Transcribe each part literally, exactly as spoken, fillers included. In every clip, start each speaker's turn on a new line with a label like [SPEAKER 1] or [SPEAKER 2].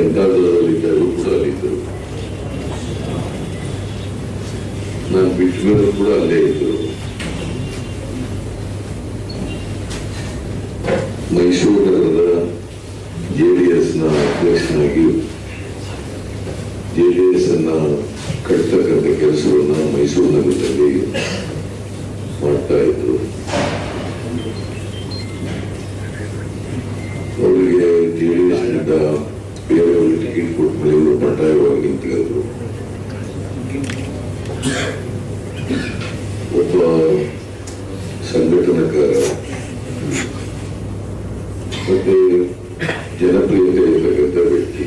[SPEAKER 1] ಜನತಾ ದಳದಲ್ಲಿದ್ದರು ಕೂಡ ಅಲ್ಲಿದ್ದರು. ನಾನು ಬಿಟ್ಟ ಮೇಲೆ ಕೂಡ ಅಲ್ಲೇ ಇದ್ದರು. ಮೈಸೂರು ನಗರದ ಜೆ ಡಿ ಎಸ್ ನ ಅಧ್ಯಕ್ಷನಾಗಿ ಜೆ ಡಿ ಎಸ್ ಅನ್ನ ಕಟ್ತಕ್ಕಂಥ ಕೆಲಸವನ್ನ ಮೈಸೂರು ನಗರದಲ್ಲಿ ಮಾಡ್ತಾ ಇದ್ರು. ಅವರಿಗೆ ಜೆ ಡಿ ಎಸ್ ನಿಂದ ಬೇರೆಯವರು ಟಿಕೆಟ್ ಕೊಟ್ಟ ಮೇಲೆ ಇವರು ಬಂಡಾಯವಾಗಿ ನಿಂತಿದ್ರು. ಒಬ್ಬ ಸಂಘಟನಾಕಾರ ಮತ್ತೆ ಜನಪ್ರಿಯತೆ ಇರತಕ್ಕಂಥ ವ್ಯಕ್ತಿ.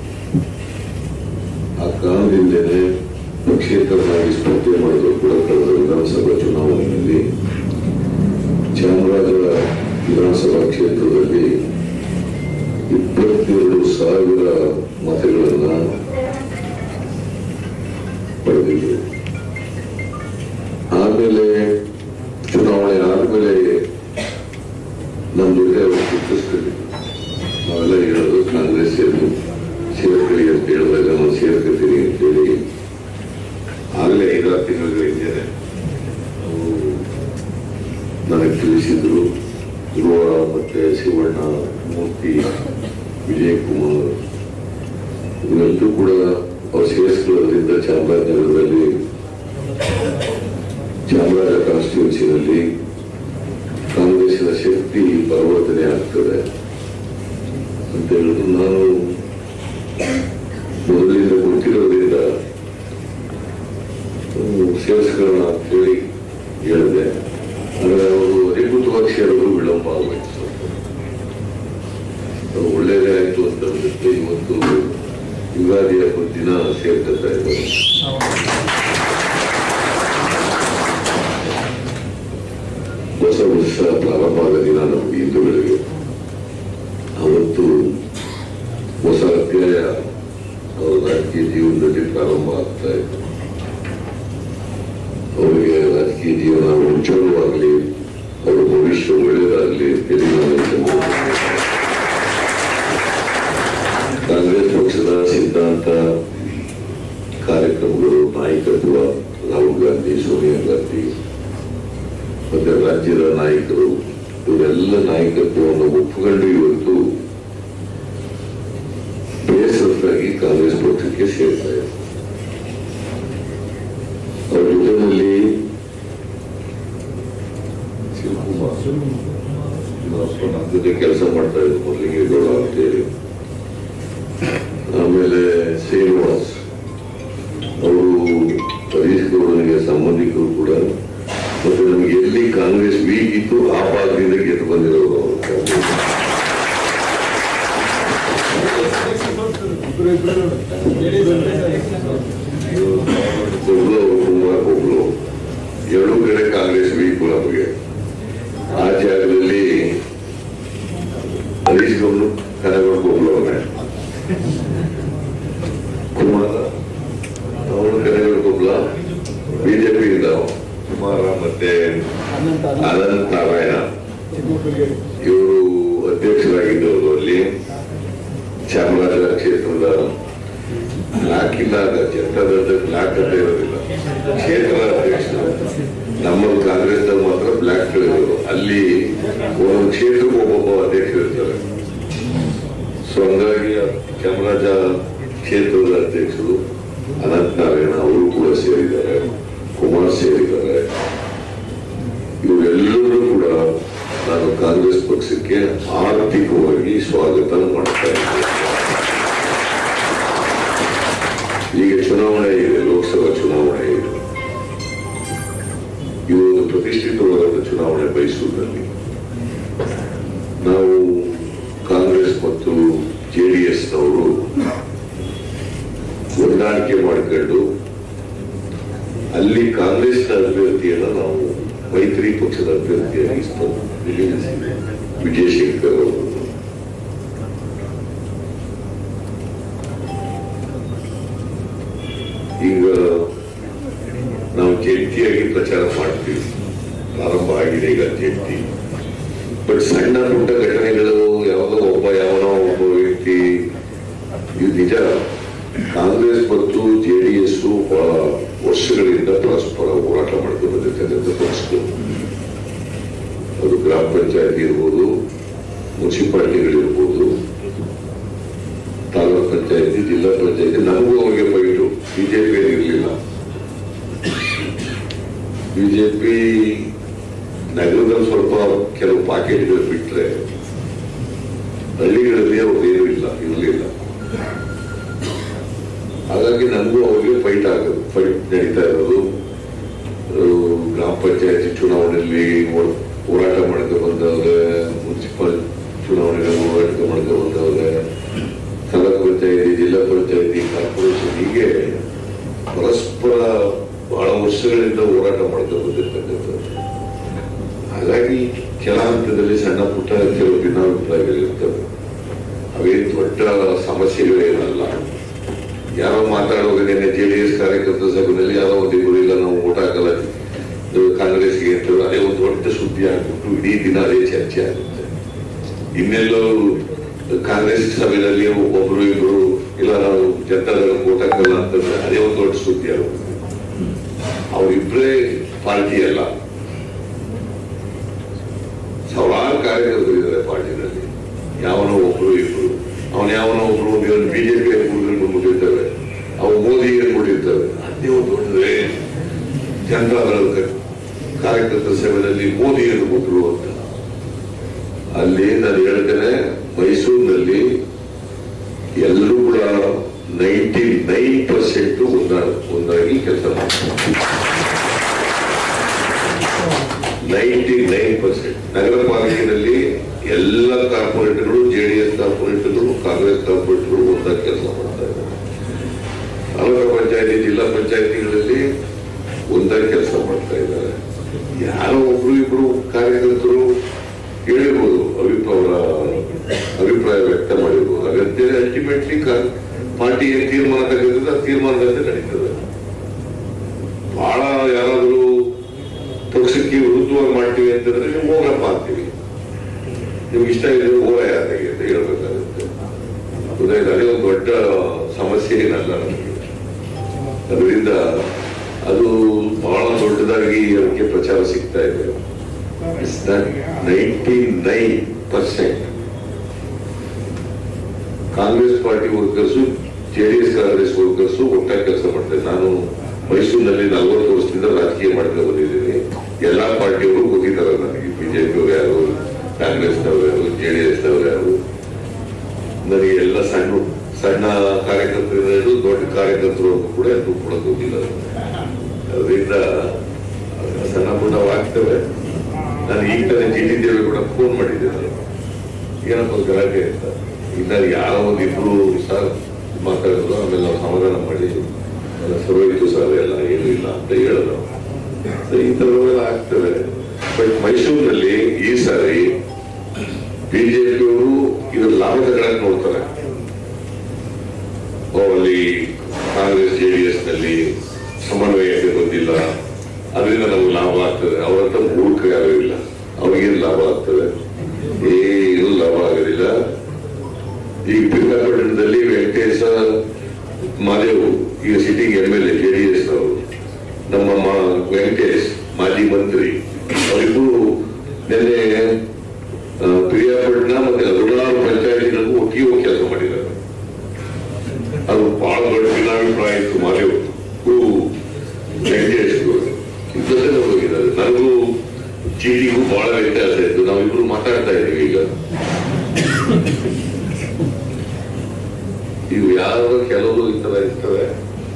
[SPEAKER 1] ಆ ಕಾರಣದಿಂದಲೇ ಪಕ್ಷೇತರನಾಗಿ ಸ್ಪರ್ಧೆ ಮಾಡಿದ್ರು ಕೂಡ ಕಳೆದ ವಿಧಾನಸಭಾ ಚುನಾವಣೆಯಲ್ಲಿ ಚಾಮರಾಜ ವಿಧಾನಸಭಾ ಕ್ಷೇತ್ರದಲ್ಲಿ ಇಪ್ಪತ್ತೆರಡು ಸಾವಿರ ಮತಗಳನ್ನ ಪಡೆದಿದ್ರು. ಆಮೇಲೆ ಚುನಾವಣೆ ಆದ್ಮೇಲೆ ನಮ್ಮ ಜೊತೆ ಅವರು ಗುರುತಿಸ್ಕೊಂಡಿದ್ರು. ನಾವೆಲ್ಲ ಹೇಳೋದು ಕಾಂಗ್ರೆಸ್ ಸೇರಿ ಸೇರ್ಕೊಳ್ಳಿ ಅಂತ ಹೇಳಿದಾಗ ನಾನು ಸೇರ್ಕೊತೀನಿ ಅಂತೇಳಿ ಆಗಲೇ ಐದಾರು ತಿಂಗಳ ಹಿಂದೆ ಅವರು ನನಗೆ ತಿಳಿಸಿದ್ರು. ಧ್ರುವ ಮತ್ತೆ ಶಿವಣ್ಣ, ಮೂರ್ತಿ, ವಿಜಯ್ ಕುಮಾರ್ ಇವೆಲ್ಲರೂ ಕೂಡ ಅವ್ರು ಸೇರಿಸ್ಕೊಳ್ಳೋದ್ರಿಂದ ಚಾಮರಾಜನಗರದಲ್ಲಿ ಚಾಮರಾಜ ಕಾನ್ಸ್ಟಿಟ್ಯೂನ್ಸಿನಲ್ಲಿ ಕಾಂಗ್ರೆಸ್ಸಿನ ಶಕ್ತಿ ಪರಿವರ್ತನೆ ಆಗ್ತದೆ ಅಂತ ಹೇಳಿದ್ರು. ನಾನು ಮೊದಲಿಂದ ಗೊತ್ತಿರೋದ್ರಿಂದ ಸೇರಿಸ್ಕೊಳ್ಳೋಣ ಅಂತೇಳಿ ಹೇಳಿದೆ. ಆದರೆ ಅವರು ಅಧಿಕೃತವಾಗಿ ಸೇರಲು ವಿಳಂಬ ಆಗಬೇಕು. ಒಳ್ಳೇದೇ ಆಯ್ತು ಅಂತ ಅನ್ಸುತ್ತೆ. ಇವತ್ತು ಯುಗಾದಿ ಹಬ್ಬದ ದಿನ ಸೇರ್ಕೊತಾ ಇದ್ದಾರೆ. ಹೊಸ ವರ್ಷ ಪ್ರಾರಂಭ ಆದ ದಿನ ನಮ್ಗೆ ಹಿಂದೂಗಳಿಗೆ ಅವತ್ತು ಹೊಸ ಅಧ್ಯಾಯ ಅವರ ರಾಜಕೀಯ ಜೀವನದಲ್ಲಿ ಪ್ರಾರಂಭ ಆಗ್ತಾ ಇತ್ತು. ಅವರಿಗೆ ರಾಜಕೀಯ ಜೀವನ ಉಜ್ವಲವಾಗಲಿ, ಅವರ ಭವಿಷ್ಯ ಒಳ್ಳೆಯದಾಗಲಿ ಅಂತೇಳಿ ನಾನು ಕಾಂಗ್ರೆಸ್ ಪಕ್ಷದ ಸಿದ್ಧಾಂತ, ಕಾರ್ಯಕ್ರಮಗಳು, ನಾಯಕತ್ವ, ರಾಹುಲ್ ಗಾಂಧಿ, ಸೋನಿಯಾ ಗಾಂಧಿ ಮತ್ತೆ ರಾಜ್ಯದ ನಾಯಕರು ಇವರೆಲ್ಲ ನಾಯಕತ್ವವನ್ನು ಒಪ್ಪಿಕೊಂಡು ಇವತ್ತು ಬೇಸರವಾಗಿ ಕಾಂಗ್ರೆಸ್ ಪಕ್ಷಕ್ಕೆ ಸೇರ್ತಾ ಇದೆ. ಅವರ ಜೊತೆಯಲ್ಲಿ ಶಿವಕುಮಾರ್ ನಮ್ಮ ಜೊತೆ ಕೆಲಸ ಮಾಡ್ತಾ ಇದ್ರು ಮೊದಲಿಗೆ ಗೌಡ ಅಂತೇಳಿ. ಆಮೇಲೆ ಶ್ರೀನಿವಾಸ್ ಅವರು ಹರೀಶ್ ಗೌಡನಿಗೆ ಸಂಬಂಧಿಕರು ಕೂಡ. ಮತ್ತೆ ನಮಗೆ ಎಲ್ಲಿ ಕಾಂಗ್ರೆಸ್ ವೀಕ್ ಇತ್ತು ಆ ಭಾಗದಿಂದ ಗೆದ್ದು ಬಂದಿರೋರು ಅವರು. ಒಬ್ಳು ಕುಮಾರ್ ಒಬ್ಳು ಎರಡೂ ಕಡೆ ಕಾಂಗ್ರೆಸ್ ವೀಕ್ ನಮಗೆ. ಆ ಜಾಗದಲ್ಲಿ ಹರೀಶ್ ಗೌಡರು ಕನಗೌಡ ಒಬ್ಳು ಅವರೇ, ಕುಮಾರ ಅವರು ಕನಗೌಡ ಒಬ್ಳ ಬಿಜೆಪಿಯಿಂದ ಕುಮಾರ ಮತ್ತೆ ಅನಂತ ನಾರಾಯಣ ಇವರು ಅಧ್ಯಕ್ಷರಾಗಿದ್ದವರು. ಅಲ್ಲಿ ಚಾಮರಾಜ ಕ್ಷೇತ್ರದ ಬ್ಲಾಕ್ ಇಲ್ಲ, ಜನತಾದಳದ ಬ್ಲಾಕ್ ಅಂತ ಇರೋದಿಲ್ಲ, ಕ್ಷೇತ್ರ ಅಧ್ಯಕ್ಷರು. ನಮ್ಮಲ್ಲಿ ಕಾಂಗ್ರೆಸ್ ಮಾತ್ರ ಬ್ಲಾಕ್ ಗಳಿರೋರು. ಅಲ್ಲಿ ಒಂದೊಂದು ಕ್ಷೇತ್ರಕ್ಕೆ ಒಬ್ಬೊಬ್ಬ ಅಧ್ಯಕ್ಷರು ಇರ್ತಾರೆ. ಸೊ ಹಂಗಾಗಿ ಚಾಮರಾಜ ಕ್ಷೇತ್ರದ ಅಧ್ಯಕ್ಷರು ಅನಂತ ನಾರಾಯಣ ಅವರು ಕೂಡ ಸೇರಿದ್ದಾರೆ, ಕುಮಾರ್ ಸೇರಿದ್ದಾರೆ. ಇವರೆಲ್ಲರೂ ಕೂಡ ನಾನು ಕಾಂಗ್ರೆಸ್ ಪಕ್ಷಕ್ಕೆ ಆರ್ಥಿಕವಾಗಿ ಸ್ವಾಗತ ಮಾಡ್ತಾ ಇದ್ದೇನೆ. ಈಗ ಚುನಾವಣೆ ಇದೆ, ಲೋಕಸಭಾ ಚುನಾವಣೆ ಇದೆ. ಇವತ್ತು ಪ್ರತಿಷ್ಠಿತವಾದ ಚುನಾವಣೆ ಮೈಸೂರಿನಲ್ಲಿ. ನಾವು ಕಾಂಗ್ರೆಸ್ ಮತ್ತು ಜೆಡಿಎಸ್ ನವರು ಹೊಂದಾಣಿಕೆ ಮಾಡಿಕೊಂಡು ಅಲ್ಲಿ ಕಾಂಗ್ರೆಸ್ನ ಅಭ್ಯರ್ಥಿಯನ್ನು ನಾವು ಮೈತ್ರಿ ಪಕ್ಷದ ಅಭ್ಯರ್ಥಿಯಾಗಿ ನಿಲ್ಲಿಸಿದೆ, ವಿಜಯಶಂಕರ್ ಅವರು. ಈಗ ನಾವು ಜಂಟಿಯಾಗಿ ಪ್ರಚಾರ ಮಾಡ್ತೀವಿ. ಪ್ರಾರಂಭ ಆಗಿದೆ ಈಗ ಜಂಟಿ. ಬಟ್ ಸಣ್ಣ ಪುಟ್ಟ ಘಟನೆಗಳು ಯಾವುದೋ ಒಬ್ಬ ಯಾವನೋ ಒಬ್ಬ ವ್ಯಕ್ತಿ ಇದು ನಿಜ. ಕಾಂಗ್ರೆಸ್ ಮತ್ತು ಜೆ ಡಿ ಎಸ್ ಬಹಳ ವರ್ಷಗಳಿಂದ ಪರಸ್ಪರ ಹೋರಾಟ ಮಾಡ್ಕೊಂಡು ಬಂದಿರ್ತಕ್ಕಂಥ ಪಕ್ಷಗಳು. ಅದು ಗ್ರಾಮ ಪಂಚಾಯತಿ ಇರ್ಬೋದು, ಮುನ್ಸಿಪಾಲಿಟಿಗಳಿರ್ಬೋದು, ತಾಲೂಕ್ ಪಂಚಾಯತಿ, ಜಿಲ್ಲಾ ಪಂಚಾಯತಿ. ನಮಗೂ ಅವ್ರಿಗೆ ಫೈಟು. ಬಿಜೆಪಿ ಇರಲಿಲ್ಲ. ಬಿಜೆಪಿ ನಗರದಲ್ಲಿ ಸ್ವಲ್ಪ ಕೆಲವು ಪಾಕೆಟ್ಗಳು ಬಿಟ್ರೆ ಹಳ್ಳಿಗಳಲ್ಲಿ ಅವ್ರದ್ದು ಏನೂ ಇಲ್ಲ, ಇರಲಿಲ್ಲ. ಹಾಗಾಗಿ ನಮಗೂ ಅವ್ರಿಗೆ ಫೈಟ್ ಆಗೋದು, ಫೈಟ್ ನಡೀತಾ ಇರೋದು. ಗ್ರಾಮ ಪಂಚಾಯತಿ ಚುನಾವಣೆಯಲ್ಲಿ ಹೋರಾಟ ಮಾಡ್ಕೊ ಬಂದವ್ರೆ, ಮುನ್ಸಿಪಲ್ ಚುನಾವಣೆಗಳು ಹೋರಾಟ ಮಾಡ್ಕೊ ಬಂದವ್ರೆ, ತಾಲೂಕ್ ಪಂಚಾಯತಿ, ಜಿಲ್ಲಾ ಪಂಚಾಯತಿ, ಕಾರ್ಪೊರೇಷನ್, ಹೀಗೆ ಪರಸ್ಪರ ಬಹಳ ವರ್ಷಗಳಿಂದ ಹೋರಾಟ ಮಾಡ್ಕೊ ಬಂದಿರ್ತಕ್ಕಂಥದ್ದು. ಹಾಗಾಗಿ ಕೆಲ ಹಂತದಲ್ಲಿ ಸಣ್ಣ ಪುಟ್ಟ ಕೆಲವು ಭಿನ್ನಾಭಿಪ್ರಾಯಗಳಿರ್ತವೆ. ಅವೇನು ದೊಡ್ಡ ಸಮಸ್ಯೆಗಳೇನಲ್ಲ. ಯಾರೋ ಮಾತಾಡುವಾಗ ನಿನ್ನೆ ಜೆ ಡಿ ಎಸ್ ಕಾರ್ಯಕರ್ತರ ಸಭೆಯಲ್ಲಿ ಯಾರೋ ಒಂದಿಬ್ಬರು ಇಲ್ಲ ನಾವು ಓಟ್ ಹಾಕಲ್ಲ ಕಾಂಗ್ರೆಸ್ಗೆ ಅಂತ, ಅದೇ ಒಂದು ದೊಡ್ಡ ಸುದ್ದಿ ಆಗ್ಬಿಟ್ಟು ಇಡೀ ದಿನ ಅದೇ ಚರ್ಚೆ ಆಗುತ್ತೆ. ಇನ್ನೆಲ್ಲೋ ಕಾಂಗ್ರೆಸ್ ಸಭೆಯಲ್ಲಿ ಒಬ್ಬರು ಇಬ್ರು ಇಲ್ಲ ನಾವು ಜನತಾದಳ ಓಟ್ ಹಾಕಲ್ಲ ಅಂತಂದ್ರೆ ಅದೇ ಒಂದು ದೊಡ್ಡ ಸುದ್ದಿ ಆಗುತ್ತೆ. ಅವರಿಬ್ಬರೇ ಪಾರ್ಟಿ ಅಲ್ಲ, ಸಾವಿರಾರು ಕಾರ್ಯಕರ್ತರಿದ್ದಾರೆ ಪಾರ್ಟಿನಲ್ಲಿ. ಯಾವನೋ ಒಬ್ರು ಇಬ್ರು, ಅವನ ಯಾವನೋ ಒಬ್ರು ಬಿಜೆಪಿ ಬಂದ್ಬಿಟ್ಟಿರ್ತವೆ, ಅವು ಮೋದಿ ಏನ್ಬಿಟ್ಟಿರ್ತವೆ. ಅದೇ ಒಂದು ದೊಡ್ಡದೇ ಜನತಾದಳದ ಕಾರ್ಯಕರ್ತರ ಸಭೆಯಲ್ಲಿ ಮೋದಿ ಏನ್ಬಿಟ್ರು ಅಂತ. ಅಲ್ಲಿ ನಾನು ಹೇಳ್ತೇನೆ, ಮೈಸೂರಿನಲ್ಲಿ ಎಲ್ಲರೂ ಕೂಡ ನೈಂಟಿ ನೈನ್ ಪರ್ಸೆಂಟ್ ಒಂದ ಒಂದಾಗಿ ಕೆಲಸ ಮಾಡ್ತಾರೆ. ನೈಂಟಿ ನೈನ್ ಪರ್ಸೆಂಟ್ ನಗರ ಪಾಲಿಕೆಯಲ್ಲಿ ಎಲ್ಲ ಕಾರ್ಪೊರೇಟರ್ಗಳು, ಜೆಡಿಎಸ್ ಕಾರ್ಪೊರೇಟರ್ಗಳು, ಕಾಂಗ್ರೆಸ್ ಕಾರ್ಪೊರೇಟರ್ಗಳು ಒಂದಾಗಿ ಕೆಲಸ ಮಾಡ್ತಾ ಇದ್ದಾರೆ. ತಾಲೂಕು ಪಂಚಾಯತಿ, ಜಿಲ್ಲಾ ಪಂಚಾಯತಿಗಳಲ್ಲಿ ಒಂದಾಗಿ ಕೆಲಸ ಮಾಡ್ತಾ ಇದ್ದಾರೆ. ಯಾರೋ ಒಬ್ರು ಇಬ್ರು ಕಾರ್ಯಕರ್ತರು ಹೇಳಿರ್ಬೋದು, ಅಭಿಪ್ರಾಯ ಅಭಿಪ್ರಾಯ ವ್ಯಕ್ತ ಮಾಡಿರ್ಬೋದು. ಅಗತ್ಯ ಅಲ್ಟಿಮೇಟ್ಲಿ ಪಾರ್ಟಿ ಏನ್ ತೀರ್ಮಾನ ತಗೊಂಡಿದ್ರೆ ಆ ತೀರ್ಮಾನದಂತೆ ನಡೀತದೆ. ಬಹಳ ಯಾರಾದ್ರೂ ಪಕ್ಷಕ್ಕೆ ವಿರುದ್ಧವಾಗಿ ಮಾಡ್ತೀವಿ ಅಂತಂದ್ರೆ ನೀವು ಹೋಗಪ್ಪ ಅಂತೀವಿ, ನಿಮ್ಗೆ ಇಷ್ಟ ಇದ್ರೆ ಹೋಗ ಯಾರಿಗೆ ಅಂತ ಹೇಳ್ಬೇಕಾಗುತ್ತೆ. ಅದೇ ಒಂದು ದೊಡ್ಡ ಸಮಸ್ಯೆ ಏನಲ್ಲ ನಮಗೆ. ಅದರಿಂದ ಅದು ಬಹಳ ದೊಡ್ಡದಾಗಿ ಅದಕ್ಕೆ ಪ್ರಚಾರ ಸಿಗ್ತಾ ಇದೆ. Ninety nine percent Congress party workers, JDS Congress workers ಒಟ್ಟಾಗಿ ಕೆಲಸ ಮಾಡ್ತಾರೆ. ನಾನು ಮೈಸೂರಿನಲ್ಲಿ ನಲವತ್ತು ವರ್ಷದಿಂದ ರಾಜಕೀಯ ಮಾಡ್ಕೊಂಡು ಬಂದಿದ್ದೀನಿ. ಎಲ್ಲಾ ಪಾರ್ಟಿಯವರು ಗೊತ್ತಿದ್ದಾರೆ ನನಗೆ. ಬಿಜೆಪಿಯವರು ಯಾರು, ಕಾಂಗ್ರೆಸ್ನವರು ಯಾರು, ಜೆಡಿಎಸ್ನವರು ಯಾರು. ನನಗೆ ಎಲ್ಲ ಸಣ್ಣ ಸಣ್ಣ ಕಾರ್ಯಕರ್ತರು, ದೊಡ್ಡ ಕಾರ್ಯಕರ್ತರು ಕೂಡ ಎಲ್ಲರೂ ಕೂಡ ಗೊತ್ತಿಲ್ಲ. ಅದರಿಂದ ಸಣ್ಣ ಪುಟ್ಟವಾಗ್ತವೆ. ನಾನು ಈಗ ತಾನೇ ಜಿ ಟಿ ದೇವಿ ಕೂಡ ಫೋನ್ ಮಾಡಿದ್ದೇನೆ, ಏನಪ್ಪ ಗಲಾಟೆ ಅಂತ. ಈಗ ನಾನು ಯಾರೋ ಒಂದಿಬ್ರು ಸರ್ ಮಾತಾಡಿದ್ರು, ಆಮೇಲೆ ನಾವು ಸಮಾಧಾನ ಮಾಡಿ ಸರೋಯಿತು ಸರ್ ಎಲ್ಲ ಏನೂ ಇಲ್ಲ ಅಂತ ಹೇಳಿದ್ರು. ಈ ಥರವೆಲ್ಲ ಆಗ್ತವೆ. ಬಟ್ ಮೈಸೂರಿನಲ್ಲಿ ಈ ಸಾರಿ ಬಿಜೆಪಿಯವರು ಇದ್ರ ಲಾಭ ತಗೊಳಕ್ ನೋಡ್ತಾರೆ. ಅಲ್ಲಿ ಕಾಂಗ್ರೆಸ್ ಜೆಡಿಎಸ್ ನಲ್ಲಿ ಸಮನ್ವಯತೆ ಬಂದಿಲ್ಲ, ಅದರಿಂದ ನಮ್ಗೆ ಲಾಭ ಆಗ್ತದೆ. ಅವರಂತ ಮೂರ್ಖ ಯಾರು ಇಲ್ಲ, ಅವ್ರಿಗೇನು ಲಾಭ ಆಗ್ತದೆ? ಏನು ಲಾಭ ಆಗೋದಿಲ್ಲ. ಈಗ ಪಿರಿಯಾಪಟ್ಟಣದಲ್ಲಿ ವೆಂಕಟೇಶ ಮಾದೇವ್ ಈಗ sitting M L A JDS ನವರು, ನಮ್ಮ ವೆಂಕಟೇಶ್ ಮಾಜಿ ಮಂತ್ರಿ, ಅವರಿಬ್ಬರು ನಿನ್ನೆ ಪಿರಿಯಾಪಟ್ಟಣ ಮತ್ತೆ ಹದಿನಾರು ಪಂಚಾಯತಿಗಳಿಗೂ ಒಟ್ಟಿಗೆ ಹೋಗಿ ಕೆಲಸ ಮಾಡಿದ್ದಾರೆ. ಅದು ಬಹಳ ದೊಡ್ಡ ಭಿನ್ನಾಭಿಪ್ರಾಯ ಇತ್ತು ಮಾದೇವ್ ವೆಂಕಟೇಶ್ ಇಂಥದ್ದೇ ಹೋಗಿದ್ದಾರೆ. ನನಗೂ ಚೀಟಿಗೂ ಬಹಳ ವ್ಯತ್ಯಾಸ ಇತ್ತು. ನಾವಿಬ್ರು ಮಾತಾಡ್ತಾ ಇದ್ದೀವಿ. ಈಗ ಇವು ಯಾರು ಕೆಲವರು ಈ ತರ ಇರ್ತವೆ.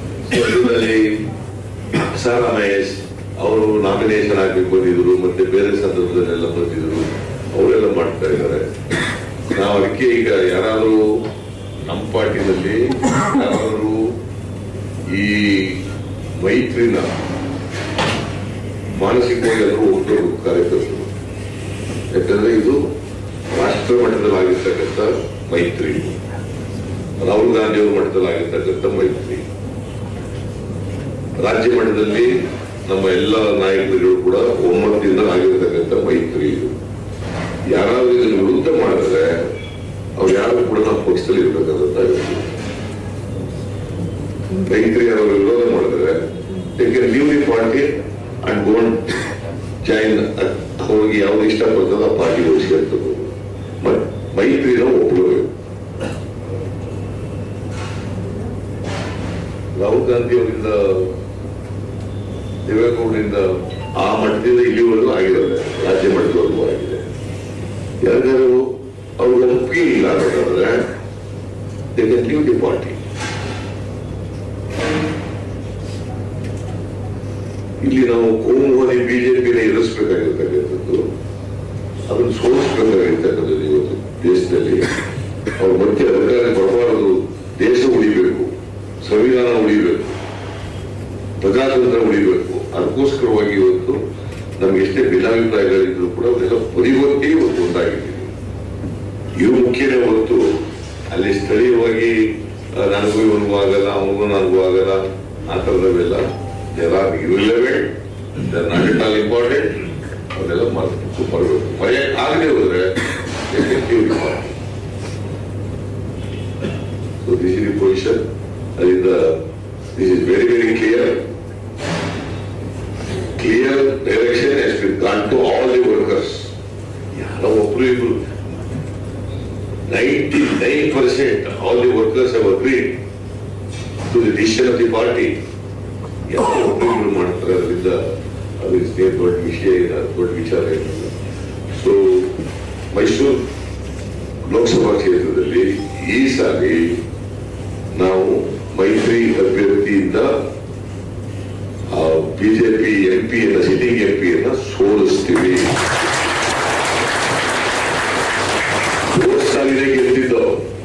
[SPEAKER 1] ಸಿದ್ದರಾಮಯ್ಯ ಅವರು ನಾಮಿನೇಷನ್ ಆಗ್ಬೇಕು ಬಂದಿದ್ರು, ಮತ್ತೆ ಬೇರೆ ಸಂದರ್ಭದಲ್ಲೆಲ್ಲ ಬಂದಿದ್ರು, ಅವರೆಲ್ಲ ಮಾಡ್ತಾ ಇದ್ದಾರೆ. ನಾವು ಅದಕ್ಕೆ ಈಗ ಯಾರಾದ್ರೂ ನಮ್ಮ ಪಾರ್ಟಿನಲ್ಲಿ ಯಾರಾದ್ರೂ ಈ ಮೈತ್ರಿನ ಮಾನಸಿಕವಾಗಿ ಎಲ್ಲರೂ ಹೋಗ್ಬೇಕು ಕಾರ್ಯಕರ್ತರು. ಯಾಕಂದ್ರೆ ಇದು ರಾಷ್ಟ್ರ ಮಟ್ಟದಲ್ಲಿ ಆಗಿರ್ತಕ್ಕಂಥ ಮೈತ್ರಿ, ರಾಹುಲ್ ಗಾಂಧಿ ಅವರ ಮಟ್ಟದಲ್ಲಿ ಆಗಿರ್ತಕ್ಕಂಥ ಮೈತ್ರಿ, ರಾಜ್ಯ ಮಟ್ಟದಲ್ಲಿ ನಮ್ಮ ಎಲ್ಲ ನಾಯಕರುಗಳು ಕೂಡ ಒಮ್ಮತದಿಂದ ಆಗಿರ್ತಕ್ಕಂಥ ಮೈತ್ರಿ. ಇದು ಯಾರಾದ್ರೂ ಇದನ್ನು ವಿರುದ್ಧ ಮಾಡಿದ್ರೆ ಅವ್ರು ಯಾರು ಕೂಡ ನಮ್ಮ ಪಕ್ಷದಲ್ಲಿ ಇರ್ಬೇಕಾದಂತ ಮೈತ್ರಿ ಅವರು ವಿರೋಧ ಮಾಡಿದ್ರೆ they can leave the party and go and join ಅವ್ರಿಗೆ ಯಾವ್ದು ಇಷ್ಟಪಡ್ತದ ಆ ಪಾರ್ಟಿ ಹೋಗಿಸ್ಕೊಳ್ತದೆ. ಬಟ್ ಮೈತ್ರಿನ ಒಪ್ಪಿಡಬೇಕು. ರಾಹುಲ್ ಗಾಂಧಿ ಅವರಿಂದ ದೇವೇಗೌಡರಿಂದ ಆ ಮಟ್ಟದಿಂದ ಇಲ್ಲಿವರೆಗೂ ಆಗಿರೋದೆ, ರಾಜ್ಯ ಮಟ್ಟದವರೆಗೂ ಆಗಿದೆ. ಯಾರು ಅವ್ರಿಗೆ ಒಪ್ಪಿಗೆ ಇಲ್ಲ ಅಂತಂದ್ರೆ they can leave the party. ಇಲ್ಲಿ ನಾವು ಕೋಮುವಾದಿ ಬಿಜೆಪಿನ ಎದುರಿಸಬೇಕಾಗಿರ್ತಕ್ಕಂಥದ್ದು, ಅದನ್ನು ಸೋಲಿಸಬೇಕಾಗಿರ್ತಕ್ಕಂಥದ್ದು. ಇವತ್ತು ದೇಶದಲ್ಲಿ ಅವ್ರ ಮತ್ತೆ ಅಧಿಕಾರ ಬರಬಾರದು. ದೇಶ ಉಳಿಬೇಕು, ಸಂವಿಧಾನ ಉಳಿಬೇಕು, ಪ್ರಜಾತಂತ್ರ ಉಳಿಬೇಕು. ಅದಕ್ಕೋಸ್ಕರವಾಗಿ ಇವತ್ತು ನಮ್ಗೆ ಎಷ್ಟೇ ಭಿನ್ನಾಭಿಪ್ರಾಯಗಳಿದ್ರು ಕೂಡ ಅವರೆಲ್ಲ ಪರಿವರ್ತನೆ ಇವತ್ತು ಒಂದಾಗಿದ್ದೀವಿ. ಇವು ಮುಖ್ಯನೇ ಹೊರತು ಅಲ್ಲಿ ಸ್ಥಳೀಯವಾಗಿ ನನಗೂ ಇವನಿಗೂ ಆಗಲ್ಲ, ಅವನಿಗೂ ನನಗೂ ಆಗಲ್ಲ, ಆ ಥರದವೆಲ್ಲ ಎಲ್ಲ ಇರಲೇಬೇಕು. Not it all important. ಅವನ್ನೆಲ್ಲ ಮರೆತು ಬರಬೇಕು. ಭಯ ಆಗದೆ ಹೋದ್ರೆ so this is the position. ಅದರಿಂದ this is very very clear. Clear direction has been gone to all the workers. ಯಾರೋ ಒಬ್ರು ಇಬ್ರು ninety-nine percent all the workers have agreed to the decision of the party. ಯಾರು ಒಬ್ಬರು ಮಾಡ್ತಾರೆ, ಅದರಿಂದ ಅದು ದೊಡ್ಡ ವಿಷಯ ಇಲ್ಲ, ದೊಡ್ಡ ವಿಚಾರ ಇಲ್ಲ. ಸೊ ಮೈಸೂರು ಲೋಕಸಭಾ ಕ್ಷೇತ್ರದಲ್ಲಿ ಈ ಸಾರಿ ನಾವು ಮೈತ್ರಿ ಅಭ್ಯರ್ಥಿಯಿಂದ ಬಿಜೆಪಿ ಎಂಪಿಯನ್ನ ಸಿಟ್ಟಿಂಗ್ ಎಂಪಿಯನ್ನ ಸೋಲಿಸ್ತೀವಿ. ಸಾಲಿನ ಗೆದ್ದಿದ್ದು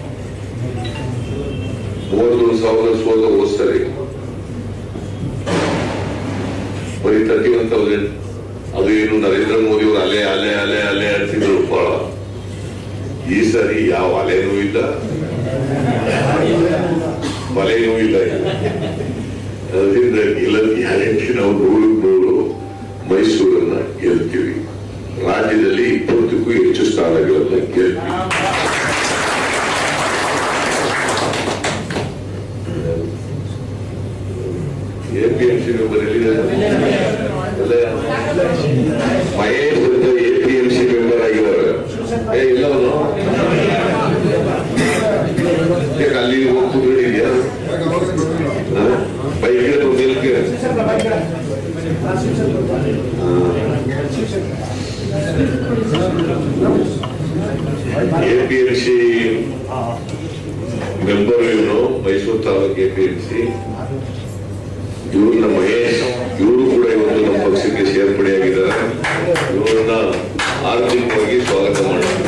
[SPEAKER 1] ಮೂವತ್ತೊಂದು ಸಾವಿರ ಸೋದ ಓದಿಸ್ತಾರೆ. ಬರೀ ತರ್ಟಿ ಒನ್ ತೌಸಂಡ್. ಅದು ಏನು ನರೇಂದ್ರ ಮೋದಿ ಅವರು ಅಲೆ ಅಲೆ ಅಲೆ ಅಲೆ ಅಂತಿದ್ರು ಬಹಳ. ಈ ಸರಿ ಯಾವ ಅಲೆನೂ ಇಲ್ಲ, ಬಲೆನೂ ಇಲ್ಲ. ಅದರಿಂದ ಗೆಲ್ಲದ ಗ್ಯಾರಂಟಿ ನಾವು ನೂರು ನೂರು ಮೈಸೂರನ್ನ ಗೆಲ್ತೀವಿ. ರಾಜ್ಯದಲ್ಲಿ ಇಪ್ಪತ್ತಕ್ಕೂ ಹೆಚ್ಚು ಸ್ಥಾನಗಳನ್ನು ಗೆಲ್ತೀವಿ. ಎಪಿಎಂಸಿ ಮೆಂಬರ್ ಎಲ್ಲಿದ್ದಾರೆ? ಮಹೇಶ್ ಅಂತ ಎಪಿಎಂಸಿ ಮೆಂಬರ್ ಆಗಿದ್ದಾರೆ. ಏ ಇಲ್ಲ ಅವನು ಅಲ್ಲಿ ಹೋಗ್ತಿದ್ಯಾ ಬೈಕ್ ನಿಲ್ಕೆ ಎಪಿಎಂಸಿ ಮೆಂಬರ್ ಇವನು ಮೈಸೂರು ತಾಲೂಕು ಎಪಿಎಂಸಿ. ಇವ್ರನ್ನ ಮಹೇಶ್ ಇವರು ಕೂಡ ಇವತ್ತು ನಮ್ಮ ಪಕ್ಷಕ್ಕೆ ಸೇರ್ಪಡೆಯಾಗಿದ್ದಾರೆ. ಇವರನ್ನ ಆರ್ಥಿಕವಾಗಿ ಸ್ವಾಗತ ಮಾಡ್ತಾರೆ.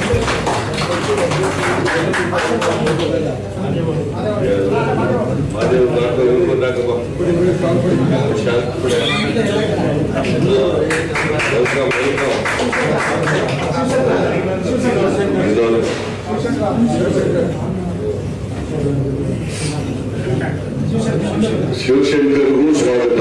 [SPEAKER 1] ಶಿವಶಂಕರ್ಗೂ ಸ್ವಾಗತ.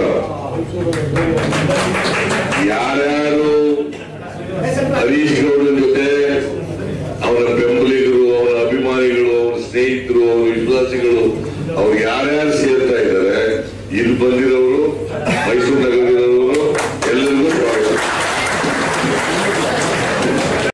[SPEAKER 1] ಯಾರ್ಯಾರು ಹರೀಶ್ ಗೌಡನ ಜೊತೆ ಅವರ ಬೆಂಬಲಿಗರು, ಅವರ ಅಭಿಮಾನಿಗಳು, ಅವರ ಸ್ನೇಹಿತರು, ಅವರ ವಿಶ್ವಾಸಿಗಳು, ಅವ್ರು ಯಾರ್ಯಾರು ಸೇರ್ತಾ ಇದ್ದಾರೆ, ಇಲ್ಲಿ ಬಂದಿರೋ